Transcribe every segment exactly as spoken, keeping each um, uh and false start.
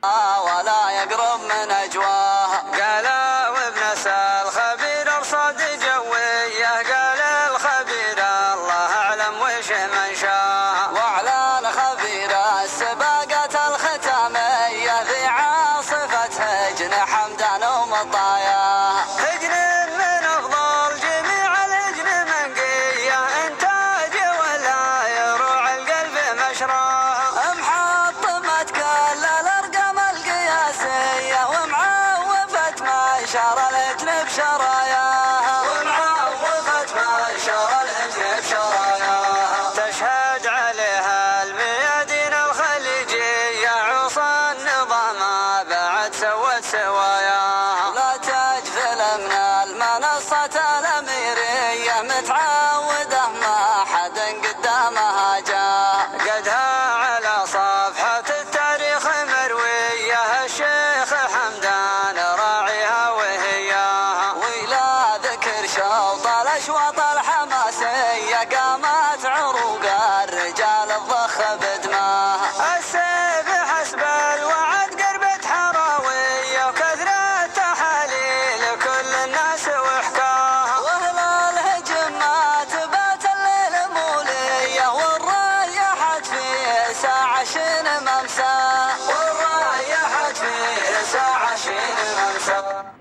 ولا يقرب من أجواها. قال وابن الخبير ارصاد جويه، قال الخبير الله أعلم وش من شاء. واعلان خبير السباقة الختامية ذي عاصفة هجن حمدان ومطايا. هجن من أفضل جميع الهجن منقية، إنتاج ولا يروع القلب مشراه. محطمة كل الأرقام القياسية ومعوفة ما شار الهجن بشراياها. ومعوفة ما شار الهجن بشراياها. تشهد عليها الميادين الخليجية، عصا النظام بعد سوت سواياها. لا تجفل من المنصة الأميرية، متعودة ما حد قدامها جاء. قدها على صفحة التاريخ مروية، الشيخ حمدان راعيها وهياها. وإلى ذكر شوط الأشواط الحماسية قامت عروق الرجال الضخ بدماها. السيف حسب الوعد قربت حراوية، وكثرة تحاليل كل الناس وحكاها. وأهل الهجم ما تبات الليل مولية، والرايحة في ساعة شين ممساه. والرايحة في ساعة شين ممساه.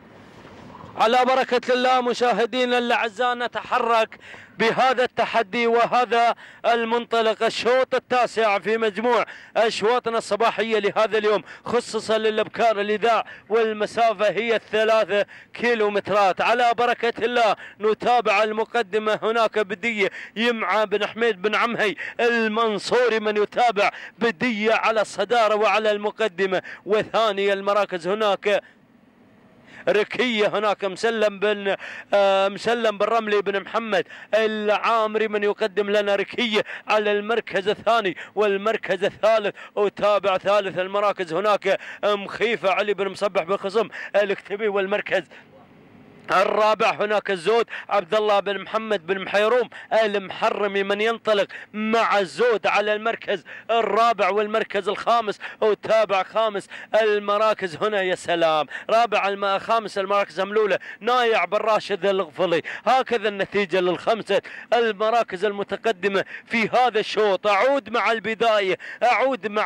على بركة الله مشاهدينا الأعزاء، نتحرك بهذا التحدي وهذا المنطلق، الشوط التاسع في مجموع أشواطنا الصباحية لهذا اليوم، خصصا للأبكار الإذاع، والمسافة هي الثلاثة كيلومترات. على بركة الله نتابع المقدمة، هناك بدية يمعى بن حميد بن عمهي المنصوري من يتابع بدية على الصدارة وعلى المقدمة، وثاني المراكز هناك ركية، هناك مسلم بن آه مسلم بن رملي بن محمد العامري من يقدم لنا ركية على المركز الثاني والمركز الثالث. وتابع ثالث المراكز هناك مخيفة علي بن مصبح بن خصم الاكتبي، والمركز الرابع هناك الزود عبد الله بن محمد بن محيروم المحرمي من ينطلق مع الزود على المركز الرابع والمركز الخامس. وتابع خامس المراكز هنا يا سلام، رابع الم... خامس المراكز هملولة نايع بن راشد الغفلي. هكذا النتيجة للخمسة المراكز المتقدمة في هذا الشوط. أعود مع البداية، أعود مع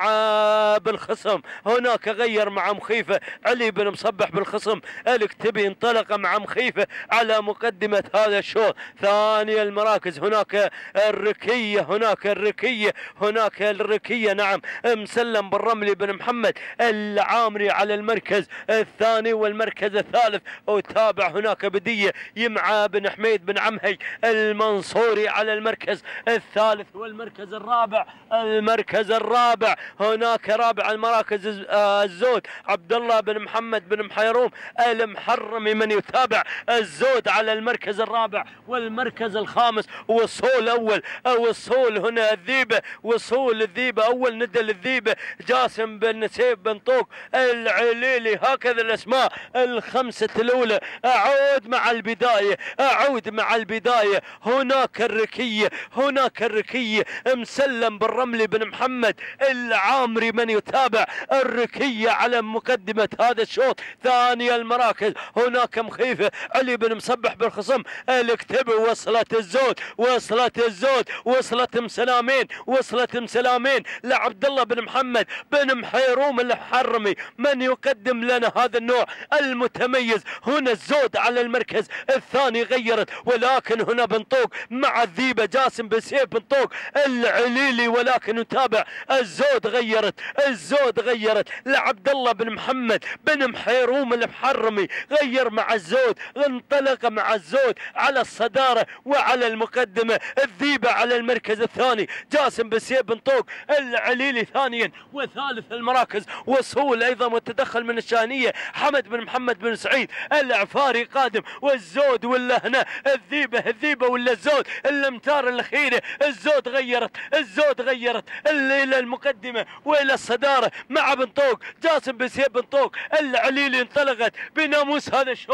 بالخصم، هناك غير مع مخيفة علي بن مصبح بالخصم الاكتبي، انطلق مع مخيفة على مقدمة هذا الشوط. ثاني المراكز هناك الركية، هناك الركية هناك الركية نعم، مسلم بن رملي بن محمد العامري على المركز الثاني والمركز الثالث. وتابع هناك بدية يمعى بن حميد بن عمهي المنصوري على المركز الثالث والمركز الرابع. المركز الرابع هناك رابع المراكز الزود عبد الله بن محمد بن محيروم المحرمي من يتابع الزود على المركز الرابع والمركز الخامس. وصول اول وصول هنا الذيبه، وصول الذيبه اول ندى الذيبه جاسم بن نسيب بن طوق العليلي. هكذا الاسماء الخمسه الاولى. اعود مع البدايه، اعود مع البدايه، هناك الركيه، هناك الركيه مسلم بن رملي بن محمد العامري من يتابع الركيه على مقدمه هذا الشوط. ثاني المراكز هناك مخيفه علي بن مصبح بن خصم الاكتبي. وصلت الزود، وصلت الزود، وصلت مسلامين، وصلت مسلامين لعبد الله بن محمد بن محيروم المحرمي من يقدم لنا هذا النوع المتميز. هنا الزود على المركز الثاني غيرت، ولكن هنا بن طوق مع الذيبه جاسم بن سيف بن طوق العليلي، ولكن نتابع الزود غيرت، الزود غيرت لعبد الله بن محمد بن محيروم المحرمي، غير مع الزود، انطلق مع الزود على الصدارة وعلى المقدمة. الذيبة على المركز الثاني جاسم بن سيف بن طوق العليلي ثانيا. وثالث المراكز وصول ايضا والتدخل من الشانية حمد بن محمد بن سعيد العفاري قادم. والزود ولا هنا الذيبة، الذيبة ولا الزود، الامتار الاخيرة الزود غيرت، الزود غيرت الى المقدمة والى الصدارة مع بن طوق جاسم بن سيف بن طوق العليلي. انطلقت بناموس هذا الشوط. سلام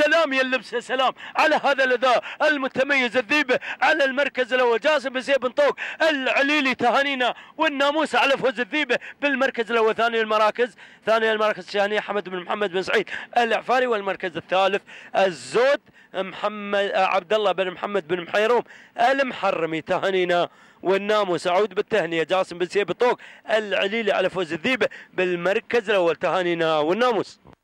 سلام يا اللبس، سلام على هذا الاداء المتميز. الذيبه على المركز الاول، جاسم بن سيف بن طوق العليلي تهانينا والناموس على فوز الذيبه بالمركز الاول. ثاني المراكز ثاني المراكز الشهنيه حمد بن محمد بن سعيد العفاري، والمركز الثالث الزود محمد عبد الله بن محمد بن محيروم المحرمي تهانينا والناموس. اعود بالتهنئه جاسم بن سيف بن طوق العليلي على فوز الذيبه بالمركز الاول تهانينا والناموس.